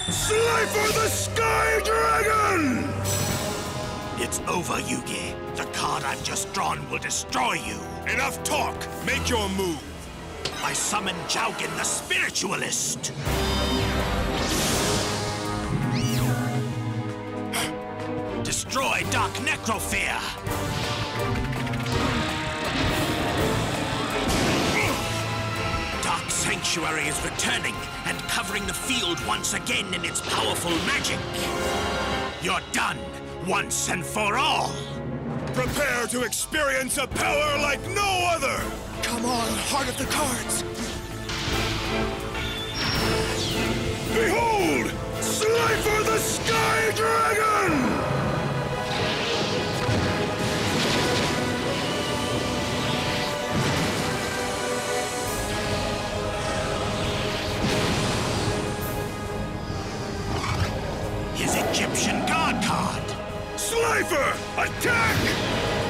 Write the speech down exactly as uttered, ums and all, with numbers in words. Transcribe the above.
Slifer the Sky Dragon! It's over, Yugi. The card I've just drawn will destroy you. Enough talk! Make your move! I summon Jaugen the Spiritualist. Destroy Dark Necrofear. Dark Sanctuary is returning and covering the field once again in its powerful magic. You're done, once and for all. Prepare to experience a power like no other! Come on, Heart of the Cards! Behold! Slifer the Sky Dragon! His Egyptian God card. Slifer, attack!